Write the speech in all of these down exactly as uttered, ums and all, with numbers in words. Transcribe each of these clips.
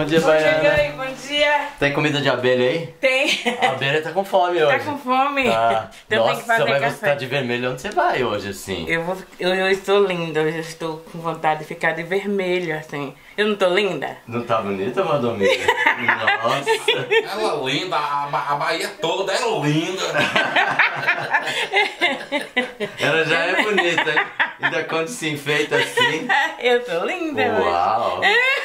dia, Baiana. Oi, bom dia. Tem comida de abelha aí? Tem. A abelha tá com fome hoje. Tá com fome? Tá. Então Nossa, tem que fazer mas café. você tá de vermelho, onde você vai hoje, assim? Eu, vou, eu, eu estou linda, eu estou com vontade de ficar de vermelho, assim. Eu não tô linda? Não tá bonita, Madomira? Nossa. Ela é linda, a, Ba- a Bahia toda é linda. Ela já é bonita, hein? Ainda quando se enfeita assim. Eu tô linda, Uau.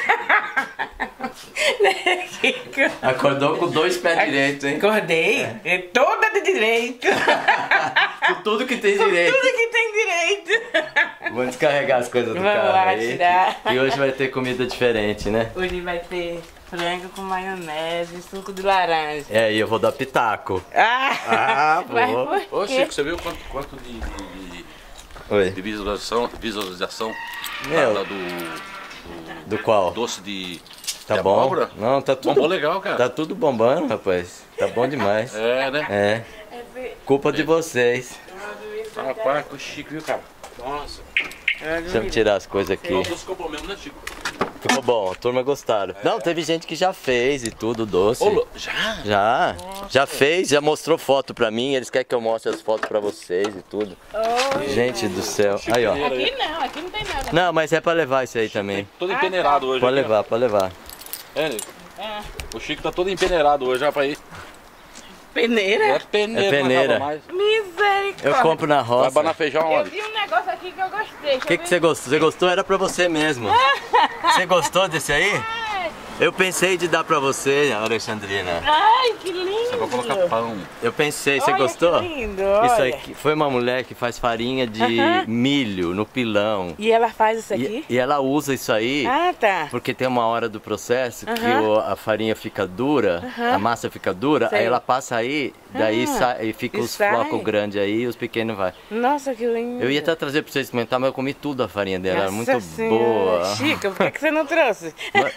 Acordou com dois pés direitos, hein? Acordei, é. Toda de direito. Com tudo que tem direito. Tudo que tem direito. Vamos descarregar as coisas do Vamos carro lá, aí. tirar. Que, que hoje vai ter comida diferente, né? Hoje vai ter frango com maionese e suco de laranja. É, e eu vou dar pitaco. Ah, Ah, mas boa. por Ô quê? Chico, você viu quanto, quanto de, de, Oi. de visualização, visualização Meu. da- do, Do qual? do doce de, Tá de bom? abóbora? Não, tá tudo. Bombou legal, cara. Tá tudo bombando, rapaz. Tá bom demais. É, né? É. Culpa de vocês. Rapaz, ficou chique, viu, cara? Nossa. Deixa eu tirar as coisas aqui. O doce ficou bom mesmo, né, Chico? Ficou bom, a turma gostaram. Não, teve gente que já fez e tudo, doce. Ô, Lu- já? Já, já fez, já mostrou foto pra mim. Eles querem que eu mostre as fotos pra vocês e tudo. Gente do céu. Aí, ó. Aqui não, aqui não tem nada. Não, mas é pra levar isso aí também. Todo empeneirado hoje. Pode aqui, ó. levar, pode levar. É, nego. O Chico tá todo empeneirado hoje, já pra ir. Peneira? É peneira. É peneira. não acaba mais. Misericórdia. Eu compro na Vai roça. banar feijão Eu onde? vi um negócio aqui que eu gostei. O que, que você gostou? Você gostou? Era pra você mesmo. Você gostou desse aí? Eu pensei de dar pra você, Alexandrina. Ai, que lindo. Vou colocar pão. Eu pensei, você Olha gostou? que lindo, Isso olha. aqui foi uma mulher que faz farinha de Aham. milho no pilão. E ela faz isso E, aqui? e ela usa isso aí Ah, tá. porque tem uma hora do processo que Aham. o- a farinha fica dura, Aham. a massa fica dura, Sei. aí ela passa aí, daí Ah, sai, e fica e os sai? flocos grandes aí e os pequenos vai. Nossa, que lindo. Eu ia até trazer pra vocês experimentar, mas eu comi tudo a farinha dela, era muito Nossa Senhora. boa. Chico, por que, que você não trouxe?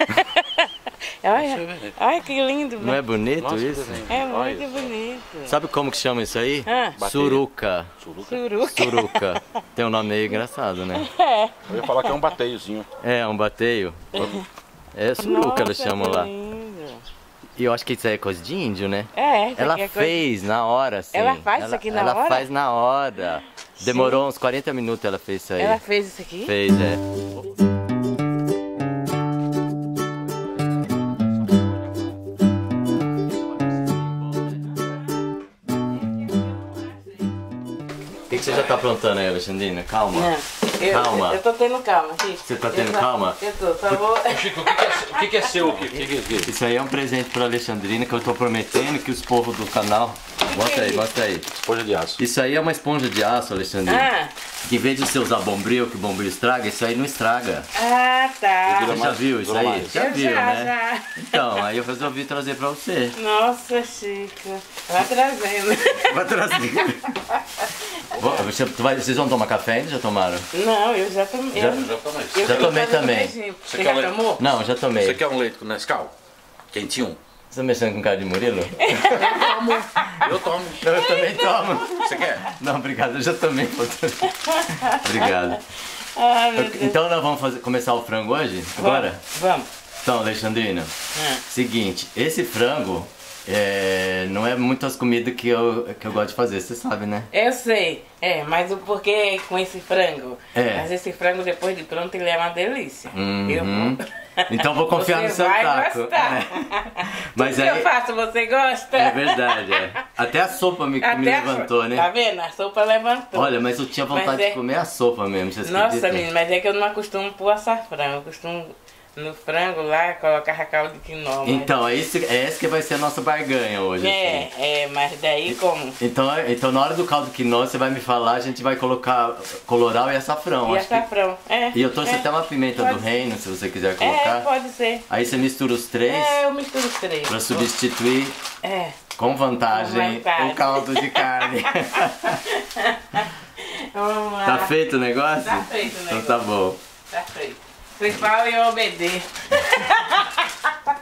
Olha, olha que lindo. Não é bonito Nossa, que isso? desenho. É Olha. muito bonito. Sabe como que chama isso aí? Ah. Suruca. Suruca. Suruca. Tem um nome meio engraçado, né? É. Eu ia falar que é um bateiozinho. É, um bateio. É suruca, eles Nossa, chamam que lá. lindo. E eu acho que isso aí é coisa de índio, né? É, isso Ela aqui é coisa- fez na hora, assim. Ela faz isso aqui na ela hora? faz na hora. Demorou uns quarenta minutos ela fez isso aí. Ela fez isso aqui? Fez, é. O que, que você já tá aprontando aí, Alexandrina? Calma. Não. Eu, Calma. Eu, eu tô tendo calma, Chico. Você tá tendo Eu só- calma? Eu tô, só vou... Chico, o que, que, é, o que, que é seu aqui? O que, que é aqui? Isso aí é um presente pra Alexandrina que eu tô prometendo que os povos do canal... Mostra aí, mostra aí. Esponja de aço. Isso aí é uma esponja de aço, Alexandrina. Ah, Que em vez de você usar bombril, que o bombril estraga, isso aí não estraga. ah, tá. Você já viu isso dura aí? mais. Já Eu viu, já, né? já. Então, aí eu resolvi trazer pra você. Nossa, Chico. Vai trazendo. Vai trazer. Vou- você- tu vai- Vocês vão tomar café ainda? Já tomaram? Não, eu já tomei. Já- eu- Já tomei. eu Já fui tomei fazer um também. beijinho. Você Você quer já ler? tomou? Não, já tomei. Você quer um leite com Nescau? Quentinho? Você tá mexendo com cara de Murilo? Eu tomo. Não, eu também tomo. Você quer? Não, obrigado, eu já tomei. Obrigado. Ai, meu Deus. Então nós vamos fazer- começar o frango hoje? Agora? Vamos. Então, Alexandrina, Ah. seguinte, esse frango é, não é muitas comidas que eu, que eu gosto de fazer, você sabe, né? Eu sei, é, mas o porquê com esse frango? É. Mas esse frango depois de pronto ele é uma delícia. Uhum. Eu vou... Então vou confiar Você no seu vai taco. gostar. É. Mas Tudo que aí- eu faço, você gosta? É verdade, é. Até a sopa me, me Até a- levantou, Tá né? vendo? A sopa levantou. Olha, mas eu tinha vontade Mas é- de comer a sopa mesmo, vocês Nossa, acreditam? menina, mas é que eu não acostumo pôr açafrão. Eu costumo no frango lá colocar caldo de quinó. mas- Então, é esse, é esse que vai ser a nossa barganha hoje. É, assim. é, mas daí como? Então, então, na hora do caldo quinó, você vai me falar, a gente vai colocar colorau e açafrão. E acho que- açafrão. É, E eu trouxe é. até uma pimenta Pode do ser. reino, se você quiser É, colocar. pode ser. Aí você mistura os três É, eu misturo os três. pra substituir É. com vantagem, Com vantagem. o caldo de carne. Vamos lá. Tá feito o negócio? Tá feito o Então negócio. tá bom. Tá feito. Você fala e eu obedeço. Ai,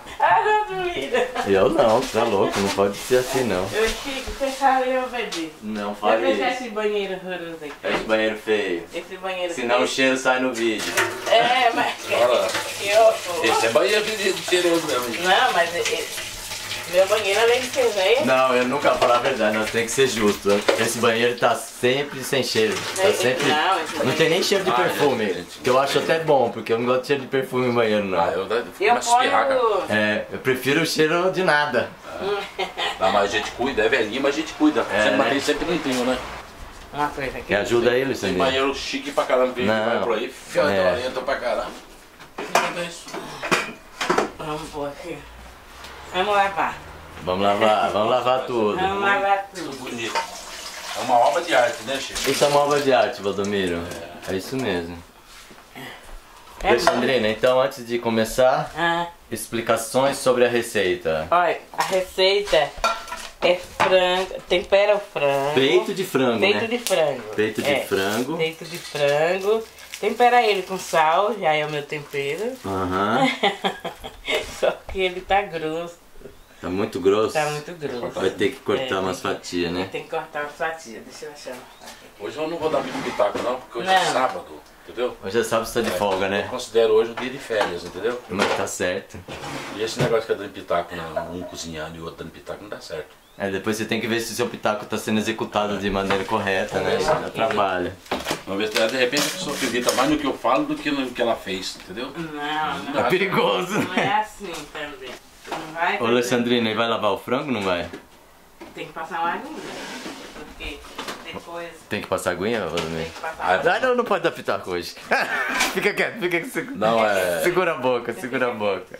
Ah, Valdomiro. Eu não, você é louco, não pode ser assim não. Eu, Chico, você fala e eu obedeço. Não Eu fale fechar isso. esse banheiro horroroso aqui. Esse banheiro feio. Esse banheiro Senão o feio. cheiro sai no vídeo. É, mas... Olha. Eu... Esse é banheiro de cheiroso mesmo. Não, mas... é- meu banheiro, além de ser velho... Não, eu nunca vou falar a verdade, nós temos que ser justo. Esse banheiro tá sempre sem cheiro. Tá sempre... Não, esse Não banheiro- tem nem cheiro de Ah, perfume, gente. que eu acho até bom, porque eu não gosto de cheiro de perfume em banheiro não. Ah, eu, eu Eu começo a espirrar, cara. ponho... É, eu prefiro o cheiro de nada. Não, mas a gente cuida, é velhinho, mas a gente cuida. É, Sempre, né? mas sempre limpinho, né? Uma coisa aqui. Quer ajuda aí, Tem Luciano? banheiro chique pra caramba, que Não. vai por aí, fiota É. lenta pra caramba. Que é isso? Vamos pôr aqui. Vamos lavar. Vamos lavar, vamos lavar tudo. Vamos lavar tudo. Tudo bonito. É uma obra de arte, né, Chico? Isso é uma obra de arte, Valdomiro. É isso mesmo. É Alexandrina, então antes de começar, Ah, explicações sobre a receita. olha, a receita é frango, tempera o frango. Peito de frango, Peito né? de frango. Peito de É, frango. Peito de frango. Tempera ele com sal, já é o meu tempero. Aham. Só que ele tá grosso, Tá muito grosso. tá muito grosso. Vai ter que cortar É, tem umas que- fatias, né? Tem que cortar umas fatias, deixa eu achar. Hoje eu não vou dar muito pitaco não, porque hoje é Não. sábado, entendeu? Hoje é sábado, você tá de folga, Eu né? considero hoje o dia de férias, entendeu? Mas tá certo. E esse negócio que é dando pitaco, né? Um cozinhando e o outro dando pitaco, não dá certo. É, depois você tem que ver se o seu pitaco tá sendo executado de maneira correta, né? É. Dá trabalho. Uma vez, de repente a pessoa acredita mais no que eu falo do que no que ela fez, entendeu? Não, não, É perigoso. não é assim também. Não vai Ô, fazer- Alexandrina, e vai lavar o frango ou não vai? Tem que passar uma aguinha, porque depois Tem que passar aguinha, tem Valdomiro? que passar Ah, não, não pode dar pitaco hoje. Fica quieto, fica quieto. Não, é... Segura a boca, segura a boca.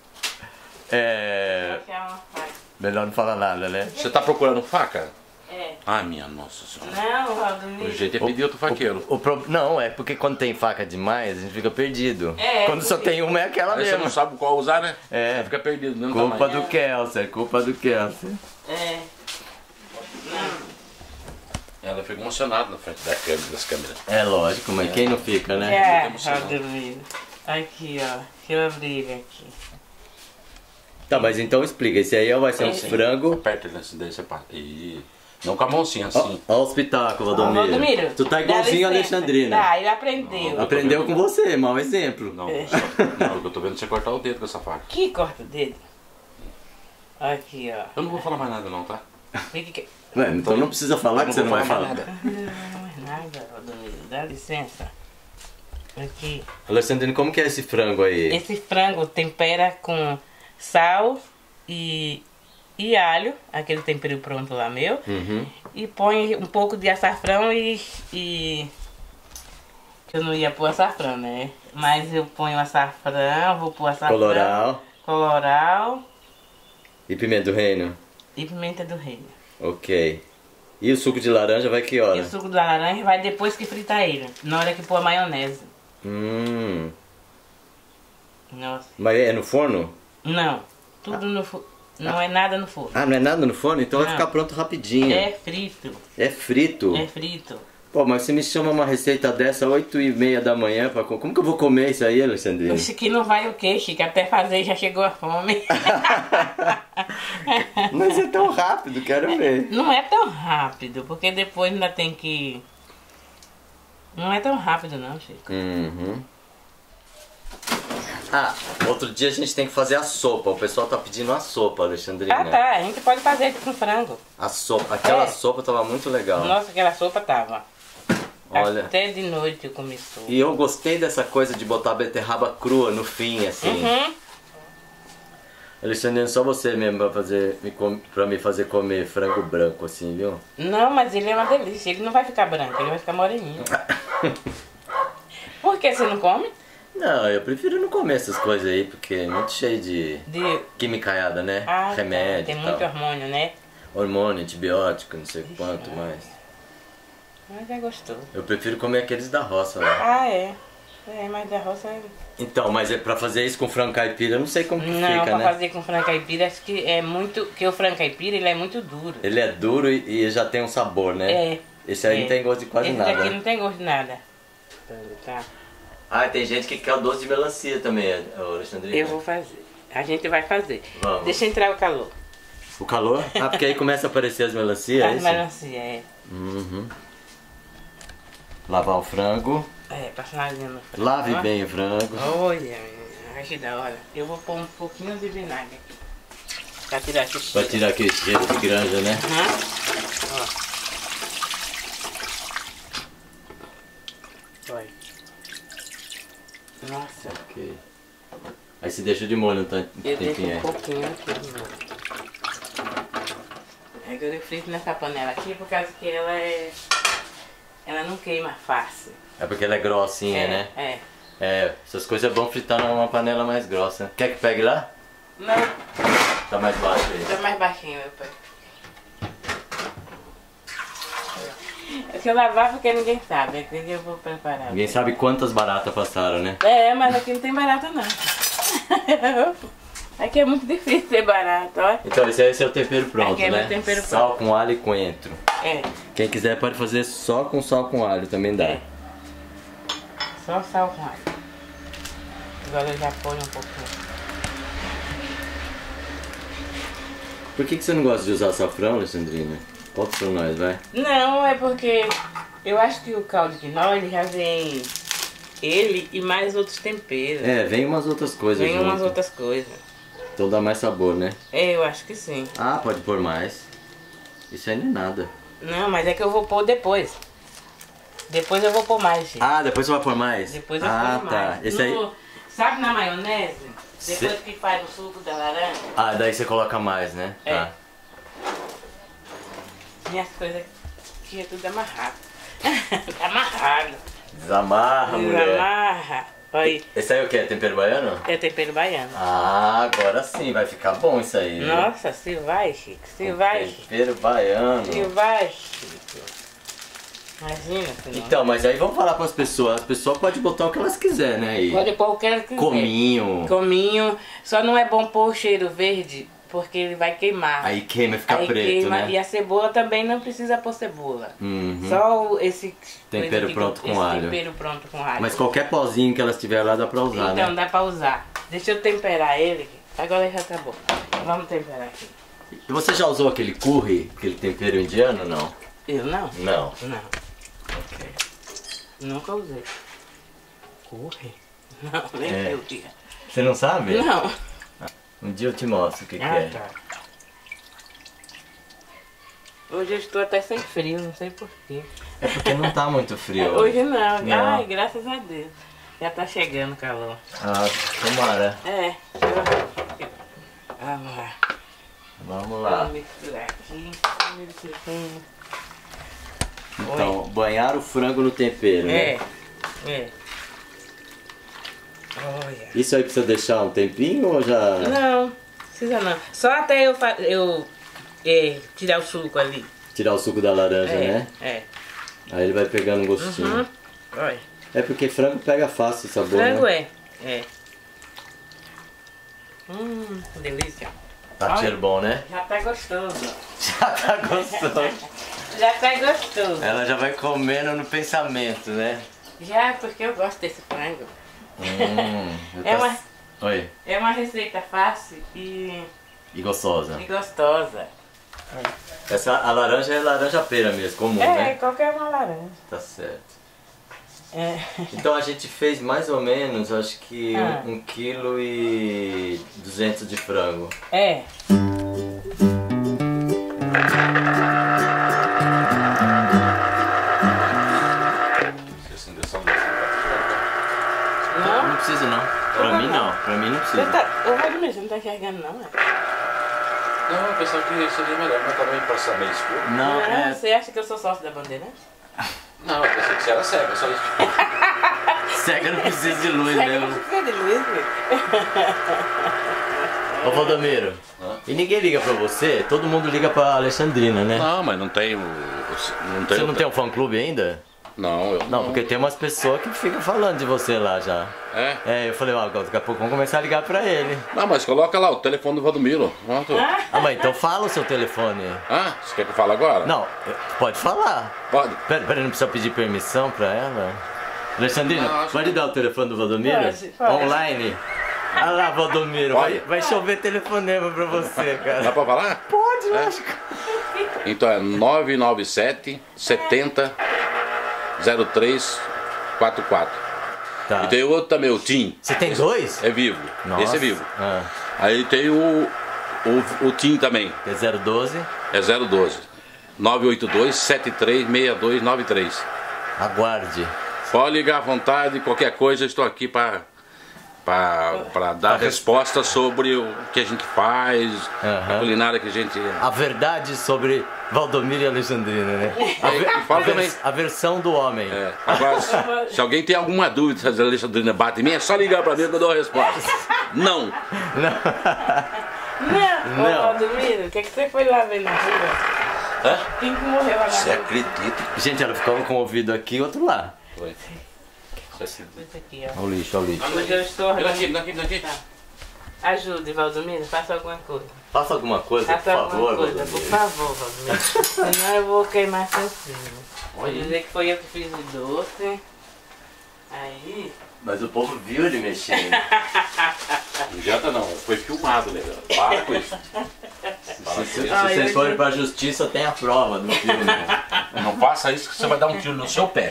É. Achar uma faca. Melhor não falar nada, né? Você tá procurando faca? É. Ai, minha nossa senhora. Não, O Valdomiro. jeito é pedir outro faqueiro. O pro... Não, é porque quando tem faca demais, a gente fica perdido. É, quando só porque- tem uma, é aquela Aí você mesmo. não sabe qual usar, né? É. Você fica perdido, não Culpa tamanho. do Kelser, culpa do Kelser. É. Ela fica emocionada na frente da câmera, das câmeras. É lógico, mas quem não fica, né? É, emocionado. Valdomiro. Aqui, ó. Deixa eu abrir aqui. Tá, mas então explica. Esse aí vai ser um Sim. frango. Aperta ele assim, daí você passa. E... Não com a mãozinha Ó, assim. ó os pitacos, Ó, Valdomiro. Valdomiro. Tu tá dá igualzinho a licença. Alexandrina. Tá, ele aprendeu. Aprendeu com você, mau exemplo. Não, É. só- não, eu tô vendo você cortar o dedo com essa faca. Que corta o dedo? Aqui, ó. Eu não vou falar mais nada não, tá? Fica que... Ué, então não precisa falar que você não vai falar. mais nada. Não é nada, Valdomiro. Dá licença. Aqui. Alexandrina, como que é esse frango aí? Esse frango tempera com sal e, e alho, aquele tempero pronto lá meu. Uhum. E põe um pouco de açafrão e, e... Eu não ia pôr açafrão, né? Mas eu ponho açafrão, vou pôr açafrão. Coloral Coloral e pimenta do reino. e pimenta do reino. Ok. E o suco de laranja vai que hora? E o suco da laranja vai depois que fritar ele. Na hora que pôr a maionese. Hum. Nossa. Mas é no forno? Não. Tudo no forno. Não é nada no forno. Ah, não é nada no forno? Então vai Não. ficar pronto rapidinho. É frito. É frito? É frito. Pô, mas você me chama uma receita dessa oito e meia da manhã pra... co- Como que eu vou comer isso aí, Alexandrina? Oxe, que não vai o quê, Chico? Até fazer já chegou a fome. Mas é tão rápido, quero ver. Não é tão rápido, porque depois ainda tem que... Não é tão rápido não, Chico. Uhum. Ah, outro dia a gente tem que fazer a sopa. O pessoal tá pedindo a sopa, Alexandrina. Ah tá, a gente pode fazer com frango. A sopa, aquela É. sopa tava muito legal. Nossa, aquela sopa tava. Olha. Até de noite eu comi sopa. E eu gostei dessa coisa de botar a beterraba crua no fim, assim. Uhum. Alexandrina, só você mesmo pra, fazer, me com- pra me fazer comer frango branco, assim, viu? Não, mas ele é uma delícia. Ele não vai ficar branco, ele vai ficar moreninho. Por que você não come? Não, eu prefiro não comer essas coisas aí, porque é muito cheio de De... quimicaiada, né? Ah, tá. Remédio Tem e muito tal. hormônio, né? Hormônio, antibiótico, não sei quanto mais. Mas é gostoso. Eu prefiro comer aqueles da roça lá. Ah, é. É, mas da roça é... Então, mas é pra fazer isso com frango caipira, eu não sei como que Não, fica, pra né? fazer com frango caipira, acho que é muito... Porque o frango caipira, ele é muito duro. Ele é duro e, e já tem um sabor, né? É. Esse aí é. não tem gosto de quase Esse nada. daqui né? não tem gosto de nada. Tá? Ah, tem gente que quer o doce de melancia também, ô, Alexandrina. Eu vou fazer. A gente vai fazer. Vamos. Deixa entrar o calor. O calor? Ah, porque aí começa a aparecer as melancias, é As isso? melancia, é. Uhum. Lavar o frango. É, personalizando o frango. Lave Ó. bem o frango. Olha, menina, ai que da hora. Eu vou pôr um pouquinho de vinagre aqui. Pra tirar esse Pra cheiro. tirar aquele cheiro de granja, né? Aham. Ó. Olha. Nossa. Ok. Aí você deixa de molho um tan- um Eu deixo tempinho um aí. pouquinho aqui de novo. Agora eu frito nessa panela aqui por causa que ela é... Ela não queima fácil. É porque ela é grossinha, é, né? É. É, essas coisas é bom fritar numa panela mais grossa. Quer que pegue lá? Não, Tá mais baixo aí. tá mais baixinho, meu pai. É que eu lavar porque ninguém sabe, é que eu vou preparar. Ninguém sabe quantas baratas passaram, né? É, mas aqui não tem barata não. Aqui é muito difícil ter barata, ó. Então esse aí é seu tempero pronto, Aqui é né? meu tempero Sal pronto. com alho e coentro. É, Quem quiser pode fazer só com sal com alho, também dá. É. só sal com alho. Agora eu já ponho um pouquinho. Por que, que você não gosta de usar açafrão, Alexandrina? Conta pra nós, vai. Não, é porque eu acho que o caldo de quinó, ele já vem ele e mais outros temperos. É, vem umas outras coisas Vem junto. umas outras coisas. Então dá mais sabor, né? É, eu acho que sim. Ah, pode pôr mais. Isso aí não é nada. Não, mas é que eu vou pôr depois. Depois eu vou pôr mais, gente. Ah, depois você vai pôr mais? Depois eu ah, ponho tá. mais. Esse aí... No- Sabe na maionese? Depois Cê- que faz o suco da laranja, Ah, daí você coloca mais, né? É. Tá. minhas coisas aqui é tudo amarrado. Tá amarrado. Desamarra, mulher. Desamarra. Olha aí, Esse aí é o que? É tempero baiano? é tempero baiano. Ah, agora sim, vai ficar bom isso aí. viu? Nossa, se vai, Chico. Se vai, Chico. Tempero baiano. Se vai, Chico. Imagina, senhor. Então, mas aí vamos falar para as pessoas. As pessoas podem botar o que elas quiserem, né? Aí. Pode pôr o que ela quiser. Cominho. Cominho. Só não é bom pôr cheiro verde, porque ele vai queimar. Aí queima e fica Aí preto, queima. né? E a cebola também não precisa pôr cebola. Uhum. Só o- esse Tempero coisa que- pronto com esse alho. tempero pronto com alho. Mas qualquer pozinho que elas tiver lá dá pra usar, Então né? dá pra usar. Deixa eu temperar ele. Agora já tá bom. Vamos temperar aqui. E você já usou aquele curry, aquele tempero indiano, não? Eu não? Não. Não. Ok. Nunca usei. Curry? Não, nem É. eu dia. Você não sabe? Não. Um dia eu te mostro o que, que Ah, é. tá. Hoje eu estou até sem frio, não sei porquê. É porque não tá muito frio. Hoje não. Não. Ai, graças a Deus. Já tá chegando o calor. Ah, tomara. É. eu- Vamos lá. Vamos lá. Vamos misturar aqui. Então, banhar o frango no tempero, É. né? É. Olha. Isso aí precisa deixar um tempinho ou já... Não, precisa não. Só até eu, fa- eu é, tirar o suco ali. Tirar o suco da laranja, É, né? é. Aí ele vai pegando um gostinho. Uhum. Olha. É porque frango pega fácil o sabor, Frango né? é. É. Hum, que delícia. Tá Olha. cheiro bom, né? Já tá gostoso. Já tá gostoso. Já tá gostoso. Ela já vai comendo no pensamento, né? Já, porque eu gosto desse frango. Hum, eu É tô- uma, Oi. é uma receita fácil e, E gostosa. e gostosa. Essa, a laranja é laranja pera mesmo, comum, É, né? qualquer uma laranja. Tá certo. É. Então a gente fez mais ou menos, acho que Ah. um, um quilo e duzentos de frango. É. Você acendeu essa luz, tá Não? Não precisa não. Pra mim não, pra mim não Você precisa. tá, eu vou dormir, você não tá enxergando não, é? Não, eu pensava que seria melhor, mas também pra ser meio escuro. Não, é. Você acha que eu sou sócio da Bandeirante? Não, eu pensei que você era cega, só isso. Cega não precisa de luz Pega mesmo. você de luz, filho. Ô Valdomiro, Hã? e ninguém liga pra você? Todo mundo liga pra Alexandrina, né? Não, mas não tem o... Não tem Você o- não tem um fã clube ainda? Não, eu Não, porque tem umas pessoas que ficam falando de você lá já. É? É, eu falei, ó, daqui a pouco vamos começar a ligar pra ele. Não, mas coloca lá o telefone do Valdomiro. Ó, tu- Ah, mas então fala o seu telefone. Ah, você quer que eu fale agora? Não, pode falar. Pode. Pera, pera, não precisa pedir permissão pra ela? Alexandrina, Não, acho pode que- dar o telefone do Valdomiro? Pode, pode. Online? Olha lá, Valdomiro, vai, Olha. vai chover telefonema pra você, Dá cara. pra falar? Pode, É. lógico. Então é nove nove sete, setenta, zero três quatro quatro. Tá. E tem o outro também, o Tim. Você tem dois? É vivo. Nossa. Esse é vivo. Ah, Aí tem o, o, o Tim também. é zero doze. É zero doze. nove oito dois, sete três seis dois nove três. Aguarde. Pode ligar à vontade, qualquer coisa, eu estou aqui para para dar resposta sobre o que a gente faz, Aham. a culinária que a gente. A verdade sobre Valdomiro e Alexandrina, né? A, ver- E fala a também. vers- a versão do homem. É, agora, se, se alguém tem alguma dúvida se a Alexandrina bate em mim, é só ligar para mim que eu dou a resposta. Não! Não, Não. ô Valdomiro, o que, que você foi lá ver na rua? Hã? Quem que morreu lá na Você rua? acredita? Gente, ela ficava com o ouvido aqui e outro lá. Foi. Isso aqui, ó. Olha o lixo, olha o lixo. Hoje eu estou Vem aqui, organizando. vem aqui, vem aqui. Ajude, Valdomiro, faça alguma coisa. Faça alguma coisa, por Faça alguma favor, coisa, por Valdomiro. favor, Valdomiro. Senão eu vou queimar seu filho. Vou Olha aí. dizer que foi eu que fiz o doce. Aí. Mas o povo viu ele mexendo. Não adianta não, foi filmado, né? Para com isso. Para Se, com se isso. Ah, vocês eu- forem pra justiça, tem a prova do filme. Não faça isso que você vai dar um tiro no seu pé.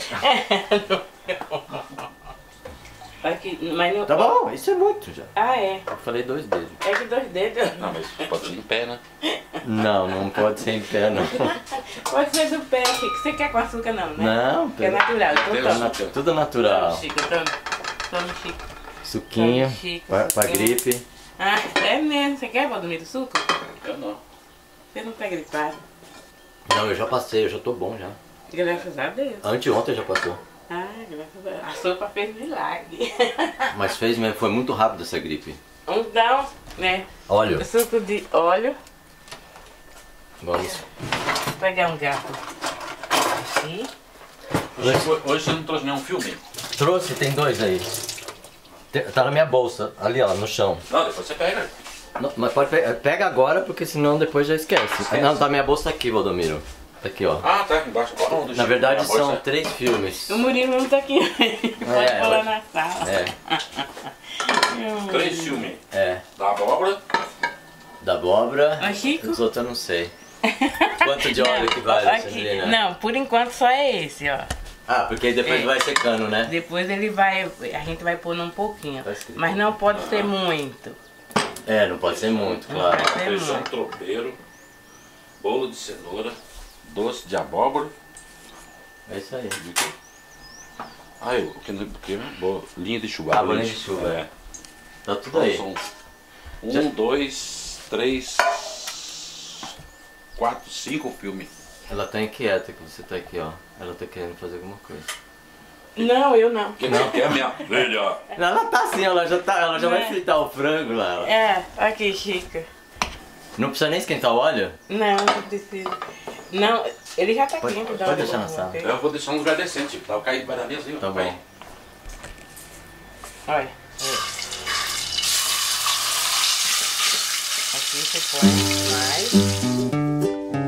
Aqui, mas não. Tá bom, isso é muito já. Ah, é. Eu falei dois dedos. É que dois dedos. Não, mas pode ser em pé, né? Não, não pode ser em pé, não. Pode ser do pé, Chico. Você quer com açúcar, não, né? Não, Que é pelo- natural. Então Deus. tá toma. na- tudo natural. Toma, Chico, toma. Toma, Chico. Suquinho, Tome, Chico, pra, pra suquinho. gripe. Ah, é mesmo? Você quer, Valdomiro, suco? Eu não. Você não tá gripado? Não, eu já passei, eu já tô bom já. Graças a Deus. Anteontem já passou. Ah, graças a Deus. A sopa fez milagre. Mas fez mesmo, foi muito rápido essa gripe. Então, né? Óleo. Suco de óleo. Vamos. Vou pegar um gato. Aqui. Hoje, hoje você não trouxe nenhum filme? Trouxe, tem dois aí. Tem- Tá na minha bolsa, ali ó, no chão. Não, depois você pega. Não, mas pode pe- pega agora, porque senão depois já esquece. Esquece. Não, tá minha bolsa aqui, Valdomiro. Tá aqui, ó. Ah, tá, embaixo. Bota um do Na Chico verdade na bolsa. são três filmes. O Murilo não tá aqui. Pode É, falar hoje- na sala. É, Três filmes. é. Da abóbora. Da abóbora. Mas, Chico? Os outros eu não sei. Quanto de óleo que vale, aqui, Alexandrina? não, por enquanto só é esse, ó. Ah, porque aí depois É. vai secando, né? Depois ele vai, a gente vai pôr um pouquinho. Tá escrito. Mas não pode ser muito. É, não pode ser muito, claro. Não pode ser Feijão muito. tropeiro. Bolo de cenoura. Doce de abóbora. É isso aí. E o quê? Ah, eu, o que, o que? Boa, linha de chuva. Ah, bolinha de chuva, É. Tá tudo Então aí. são um, Já- dois, três, quatro, cinco filmes. Ela tá inquieta que você tá aqui, ó. Ela tá querendo fazer alguma coisa. Não, eu não. O que você quer, minha filha? Ela tá assim, ela já, tá, ela já vai É. fritar o frango lá. ó. É, aqui, Chica. Não precisa nem esquentar o óleo? Não, não precisa. Não, ele já tá Pode- quente. pode deixar na sala. Eu vou deixar um lugar decente, tá? Eu caí para a mesa aí, ó. Tá Vai. bom. Olha. Aqui você põe mais.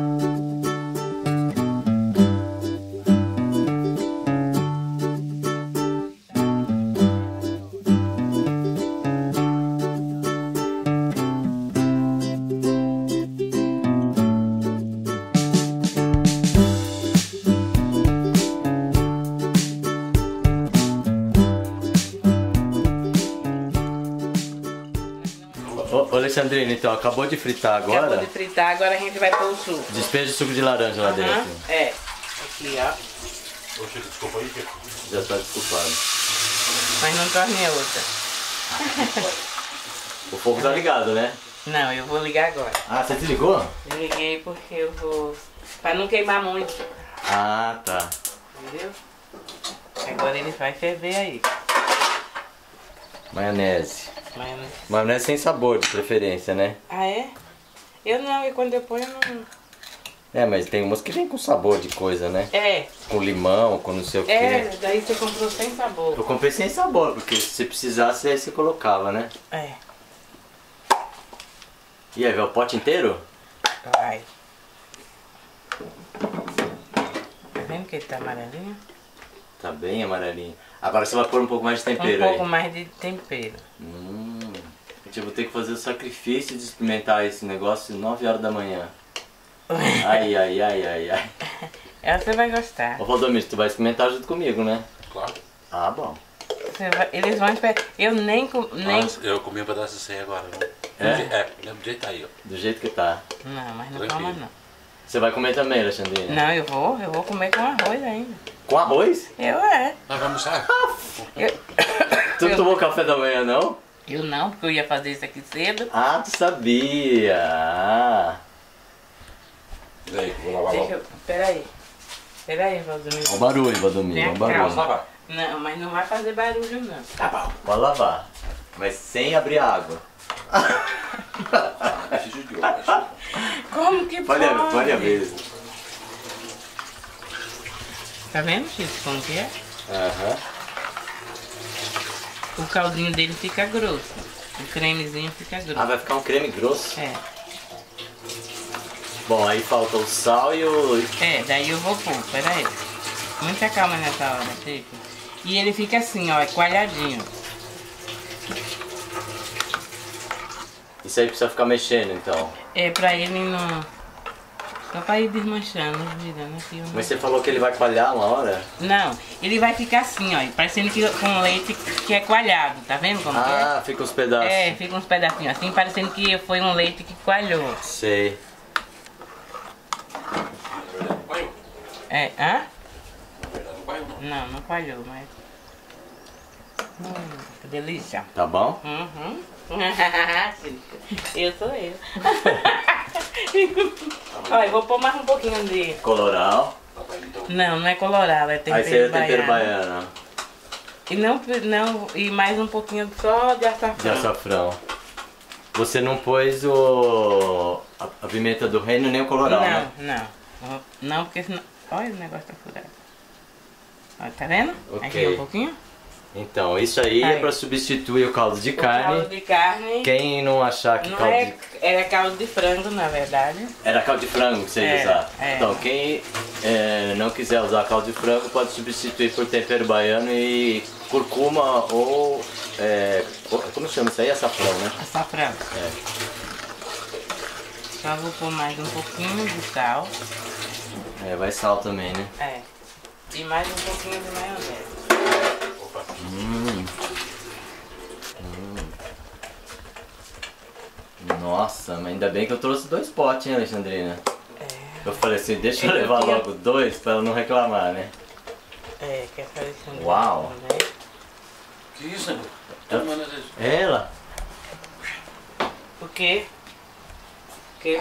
Ô, ô Alexandrina, então, acabou de fritar Acabou agora. de fritar, agora a gente vai pôr o suco. Despeja o suco de laranja lá Aham, dentro. é. Aqui, ó. Ô, Chico, desculpa aí, Chico. Já tá desculpado. Mas não torne a outra. O fogo tá ligado, né? Não, eu vou ligar agora. Ah, você desligou? Eu liguei porque eu vou... Pra não queimar muito, Ah, tá. entendeu? Agora ele vai ferver aí. Maionese. Mas... Maionese sem sabor, de preferência, né? Ah, é? Eu não, e quando eu ponho, eu não... É, mas tem umas que vem com sabor de coisa, né? É, Com limão, com não sei o é, quê. daí você comprou sem sabor. Eu comprei sem sabor, porque se você precisasse, aí você colocava, né? É, E aí, vê o pote inteiro? vai. Tá vendo que ele tá amarelinho? Tá bem amarelinho. Agora você vai pôr um pouco mais de tempero Um pouco aí. mais de tempero. Hum. Gente, eu vou ter que fazer o sacrifício de experimentar esse negócio nove horas da manhã. Ai, ai, ai, ai, ai. Ela você vai gostar. Ô Valdomiro, tu vai experimentar junto comigo, né? Claro. Ah, bom. Você vai, eles vão esperar. Eu nem... com- nem... Nossa, eu comi um pedaço desse aí agora. Viu? É? É, do mesmo jeito tá aí, ó. Do jeito que tá. Não, mas não Tranquilo. toma não. Você vai comer também, Alexandrina? Não, eu vou. Eu vou comer com arroz ainda. Com arroz? Eu é. Nós vamos almoçar? Eu, Tu não tomou café da manhã, não? eu não, porque eu ia fazer isso aqui cedo. Ah, tu sabia. Ah. E aí, vou lavar Deixa logo. eu... Peraí. Peraí, Valdomiro. Olha o barulho, Valdomiro. Vem Olha o cá, barulho. lavar. Não, mas não vai fazer barulho não. Tá bom. Pode lavar. Mas sem abrir a água. Preciso de hoje. Como que Pode, pode? pode abrir. Tá vendo, Chico, como que é? Aham. O caldinho dele fica grosso. O cremezinho fica grosso. Ah, vai ficar um creme grosso. É. Bom, aí falta o sal e o... É, daí eu vou pôr, peraí. Muita calma nessa hora, Chico. E ele fica assim, ó, é coalhadinho. Isso aí precisa ficar mexendo, então. É pra ele não... Só pra ir desmanchando, virando aqui. Um... Mas você falou que ele vai coalhar uma hora? Não, ele vai ficar assim, ó, parecendo que com leite que é coalhado, tá vendo como que é? Ah, fica os pedaços. É, fica uns pedacinhos assim, parecendo que foi um leite que coalhou. Sei. É, hã? Não vai, não. Não, não coalhou, mas... Hum, que delícia. Tá bom? Uhum. Eu sou eu. Olha, eu vou pôr mais um pouquinho de... Coloral. Não, não é colorado, é tempero Aí seria baiano. tempero baiano. E, não, não, e mais um pouquinho só de De açafrão. açafrão. Você não pôs o... a, a pimenta do reino nem o coloral, Não, né? não. Não, porque senão... Olha, o negócio tá furado. Olha, tá vendo? Ok. Aqui um pouquinho. Então, isso aí, é Aí. pra substituir o caldo de O carne. caldo de carne... Quem não achar que Não caldo é, de... era caldo de frango, na verdade. Era caldo de frango que você ia É, usar. é. Então, quem é, não quiser usar caldo de frango pode substituir por tempero baiano e curcuma ou... É, como chama isso aí? Açafrão, né? Açafrão. É. Só vou pôr mais um pouquinho de sal. É, vai sal também, né? É. E mais um pouquinho de maionese. Hum. Hum. Nossa, mas ainda bem que eu trouxe dois potes, hein, Alexandrina? É. Eu falei assim, deixa eu Eu levar queria- logo dois pra ela não reclamar, né? É, que é parecendo. Uau. também. Que isso, né? Tá tomando esse- Ela? O quê? O quê?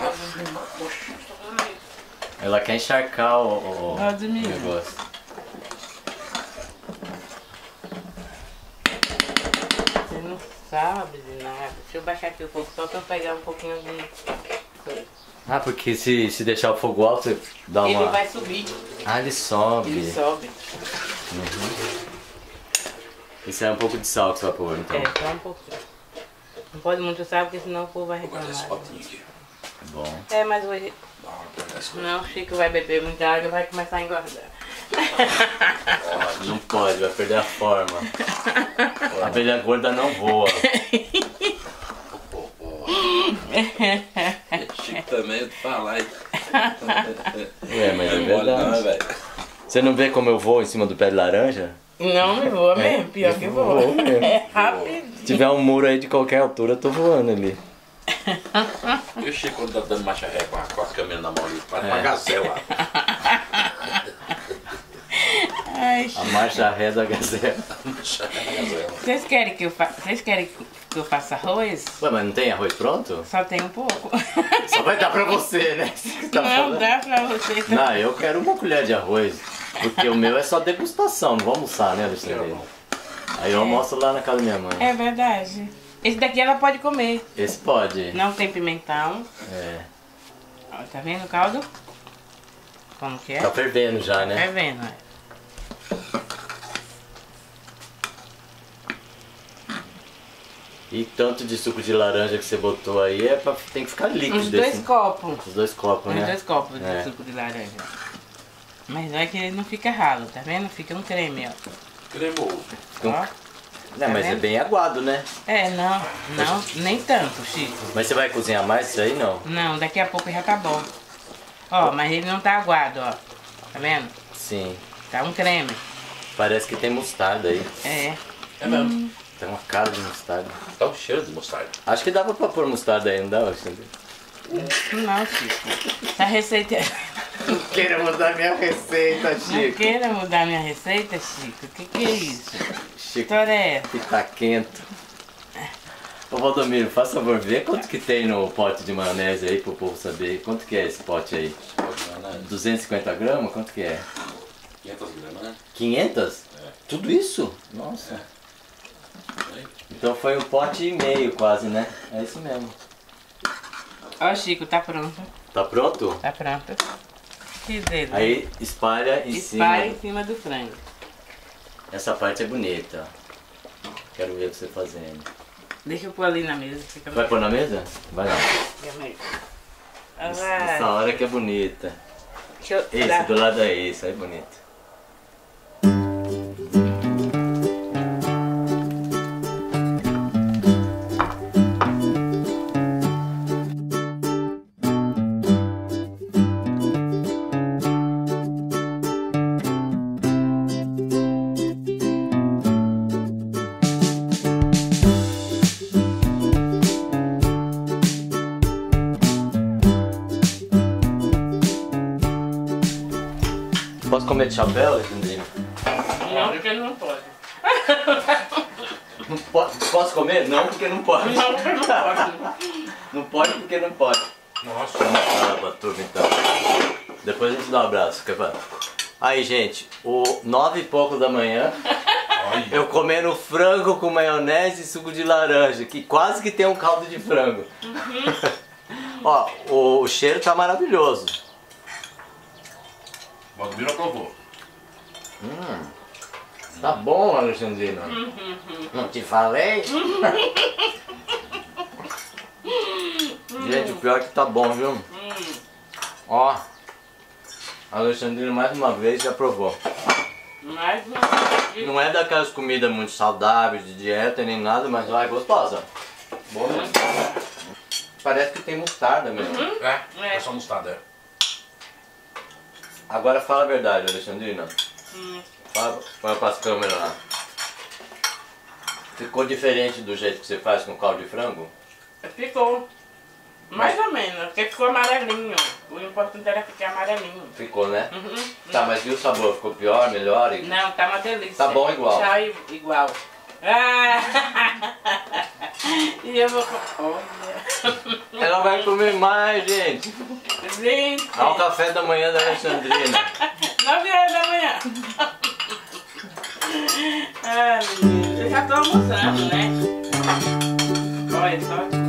Ela quer encharcar o, o, o Valdemiro. negócio. Você não sabe de nada. Deixa eu baixar aqui um pouco só pra eu pegar um pouquinho de coisa. Ah, porque se, se deixar o fogo alto, você dá uma... Ele vai subir. Ah, ele sobe. Ele sobe. Isso é um pouco de sal que você vai pôr, então. É, só um pouquinho. Não pode muito sal, porque senão o povo vai Vou guardar esse reclamar. potinho aqui. Bom. É, mas hoje... Dá uma guardar esse Não, o Chico vai beber muita água e vai começar a engordar. Não pode, vai perder a forma. A abelha gorda não voa. Chico também, eu te falar, hein? É, mas é Não mole não, verdade. velho. Você não vê como eu vou em cima do pé de laranja? Não me voa mesmo, pior que voa. Vou mesmo. É rápido. Se tiver um muro aí de qualquer altura, eu tô voando ali. E o Chico quando tá dando marcha ré com a, com a câmera na mão ali, parece É. uma gazela. Ai, A marcha ré da gazela. Marcha ré na gazela. vocês querem que eu fa... vocês querem que eu faça arroz? Ué, mas não tem arroz pronto? Só tem um pouco. Só vai dar pra você, né? Você tá Não falando? dá pra vocês. Não, eu quero uma colher de arroz. Porque o meu é só degustação, não vou almoçar, né, Alexandre? Aí eu almoço lá na casa da minha mãe. É verdade. Esse daqui ela pode comer. Esse pode. Não tem pimentão. É. Ó, tá vendo o caldo? Como que é? Tá fervendo já, Tá né? vendo? é? E tanto de suco de laranja que você botou aí é pra, tem que ficar líquido. Uns dois desse- copos. Os dois copos, Uns né? dois copos de É. suco de laranja. Mas não é que ele não fica ralo, tá vendo? Fica um creme, ó. Cremoso. Fica um- Ó. Não, mas é bem aguado, né? É, não, não, nem tanto, Chico. Mas você vai cozinhar mais isso aí, não? Não, daqui a pouco já tá bom. Ó, mas ele não tá aguado, ó. Tá vendo? Sim. Tá um creme. Parece que tem mostarda aí. É. É mesmo. Tem uma cara de mostarda. Dá um cheiro de mostarda. Acho que dava pra pôr mostarda aí, não dá, Alexandre? Não, Chico. Essa receita... Não queira mudar minha receita, Não queira mudar minha receita, Chico. O que que é isso? Chico, História é essa? que tá quente. Ô Valdomiro, faz favor, vê quanto que tem no pote de maionese aí pro povo saber. Quanto que é esse pote aí? duzentos e cinquenta gramas? Quanto que é? quinhentas gramas, né? quinhentas? É. Tudo isso? Nossa. Então foi um pote e meio quase, né? É isso mesmo. Ó, Chico, tá pronto. Tá pronto? Tá pronto. Que dedo. Aí espalha em Espalha cima. em cima do frango. Essa parte é bonita. Quero ver você fazendo. Deixa eu pôr ali na mesa. Fica Vai pôr na mesa? Vai lá. Ah, Essa vai. hora que é bonita. Deixa eu Esse dar- do lado é esse, aí é bonito. Posso comer de chapéu, Alexandrina? Não, porque não pode. Não pode. Posso comer? Não, porque não pode. Não, porque não pode. Não pode porque não pode. Nossa. Vamos falar pra turma então. Depois a gente dá um abraço. quer falar? Aí, gente, o nove e pouco da manhã, Olha. eu comendo frango com maionese e suco de laranja, que quase que tem um caldo de frango. Ó, o, o cheiro tá maravilhoso. O Valdomiro aprovou. Hum, tá bom, Alexandrina. Não te falei? Gente, o pior é que tá bom, viu? Ó, a Alexandrina mais uma vez já provou. Mais uma vez. Não é daquelas comidas muito saudáveis, de dieta nem nada, mas ó, é gostosa. Boa mesmo. Parece que tem mostarda mesmo. É, É. é só mostarda, é. Agora fala a verdade, Alexandrina. Hum. Fala, fala pras câmeras lá. Ficou diferente do jeito que você faz com caldo de frango? Ficou. Mais ou menos, porque ficou amarelinho. O importante era ficar amarelinho. Ficou, né? Uhum. Tá, mas e o sabor? Ficou pior, melhor? E... Não, tá uma delícia. Tá bom igual. Tá i- igual. Ah! E eu vou... co- Olha. Ela vai comer mais, gente. Gente. Dá o café da manhã da Alexandrina. nove horas da manhã. Ah, menino. Eu já tô almoçando, né? Olha só.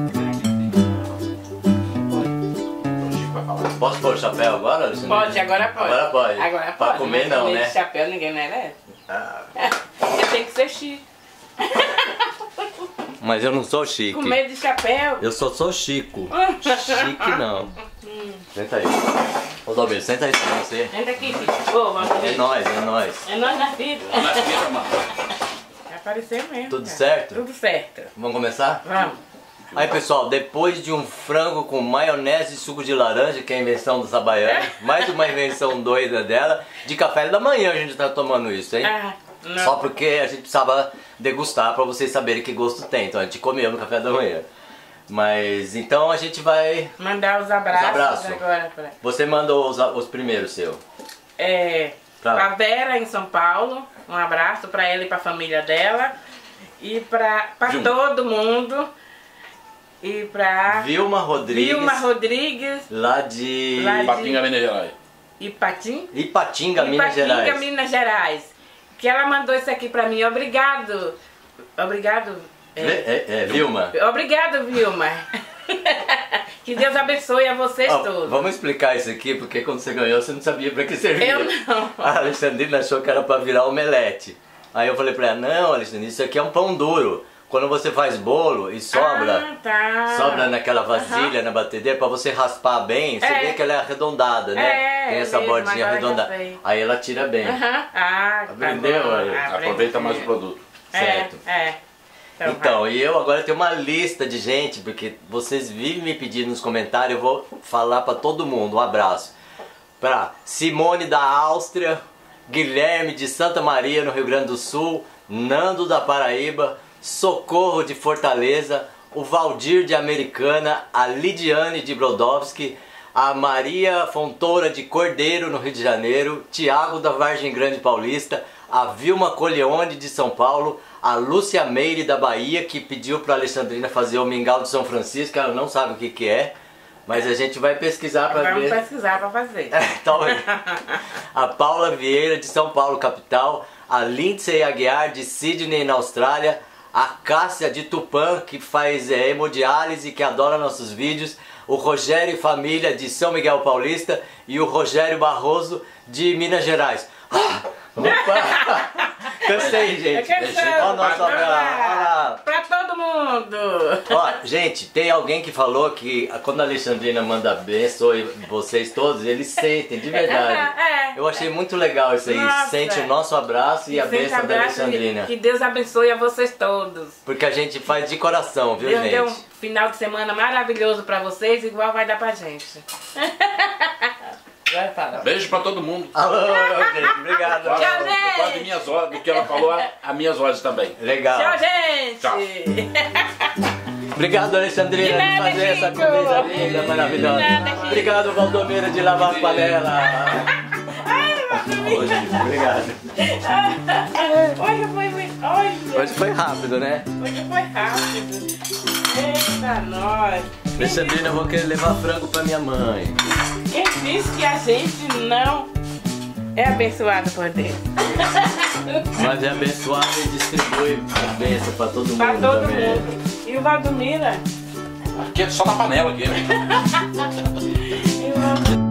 O Chico vai falar. Posso pôr o chapéu agora, Alexandrina? Pode, agora pode. Agora pode. Agora Pra pode. comer mas não, comer né? de chapéu ninguém merece. Ah, Você tem que ser chique. mas eu não sou chique. Comer de chapéu. Eu só sou Chico. Chique não. Senta aí. Ô Dalbeiro, senta aí pra você. Senta aqui, filho. Ô, vamos É comer. nóis, é nóis. É nós na vida. Na comida, mano. Vai aparecer mesmo. Tudo cara. certo? Tudo certo. Vamos começar? Vamos. Aí pessoal, depois de um frango com maionese e suco de laranja, que é a invenção do Sabaiana, mais uma invenção doida dela, de café da manhã a gente tá tomando isso, hein? Ah, não. Só porque a gente precisava degustar pra vocês saberem que gosto tem, então a gente comeu no café da manhã. Mas então a gente vai... Mandar os abraços, Os abraços. agora. Pra... Você mandou os, os primeiros seu. É, Pra- pra Vera em São Paulo, um abraço pra ela e pra família dela. E pra, pra Jun- todo mundo. E pra Vilma Rodrigues, Vilma Rodrigues lá de Lá de- Patinga, Minas Gerais. Ipatim. Ipatinga, Minas Ipatinga, Gerais. Minas Gerais. Que ela mandou isso aqui pra mim. Obrigado. Obrigado. É, é, é, Vilma. Obrigado, Vilma. Que Deus abençoe a vocês Ó, todos. vamos explicar isso aqui, porque quando você ganhou você não sabia pra que servia. Eu não. A Alexandrina achou que era pra virar omelete. Aí eu falei pra ela, não, Alexandrina, isso aqui é um pão duro. Quando você faz bolo e sobra, Ah, tá. sobra naquela vasilha, na batedeira, pra você raspar bem, você É. vê que ela é arredondada, né? É, Tem essa mesmo, bordinha agora já arredondada. sei. Aí ela tira bem. Aham. Ah, tá Aprendeu, bom. olha. Aprendi. Aproveita mais o produto. certo? É, é. Então, Então, e eu agora tenho uma lista de gente, porque vocês vivem me pedindo nos comentários, eu vou falar pra todo mundo. Um abraço. Pra Simone da Áustria, Guilherme de Santa Maria, no Rio Grande do Sul, Nando da Paraíba, Socorro de Fortaleza, o Valdir de Americana, a Lidiane de Brodowski, a Maria Fontoura de Cordeiro, no Rio de Janeiro, Tiago da Vargem Grande Paulista, a Vilma Coleone de São Paulo, a Lúcia Meire da Bahia, que pediu para a Alexandrina fazer o Mingau de São Francisco, ela não sabe o que que é, mas a gente vai pesquisar para ver. Vamos pesquisar para fazer. Então, a Paula Vieira de São Paulo, capital, a Lindsay Aguiar de Sydney, na Austrália, a Cássia de Tupã, que faz é, hemodiálise, que adora nossos vídeos, o Rogério e Família de São Miguel Paulista e o Rogério Barroso de Minas Gerais. Opa! Cansei, gente. Olha o nosso abraço. Pra todo mundo. Ó, gente, tem alguém que falou que quando a Alexandrina manda abençoe vocês todos, eles sentem, de verdade. É, Eu achei muito legal isso aí. Nossa. Sente o nosso abraço e a Sente bênção da abraço, Alexandrina. Que Deus abençoe a vocês todos. Porque a gente faz de coração, viu, Deus gente? deu um final de semana maravilhoso pra vocês, igual vai dar pra gente. Vai falar. Beijo pra todo mundo. Alô, gente, obrigado. Tchau, gente. Quase minhas horas, do que ela falou, a, a minhas horas também. Legal. Tchau, gente. Tchau. Obrigado, Alexandrina, De por nada, fazer essa Chico. comida linda, maravilhosa. De nada, Chico. Obrigado, Valdomiro, de lavar as panelas. Ai, Ô, Chico, obrigado. Hoje foi muito... Olha. Hoje foi rápido, né? Hoje foi rápido. Eita, nós. Alexandrina, eu vou querer levar frango pra minha mãe. Quem disse que a gente não é abençoado por Deus? Mas é abençoado e distribui a bênção pra todo mundo Pra todo também. mundo. E o Valdomiro? Aqui é só na panela aqui, né? E o Valdomiro?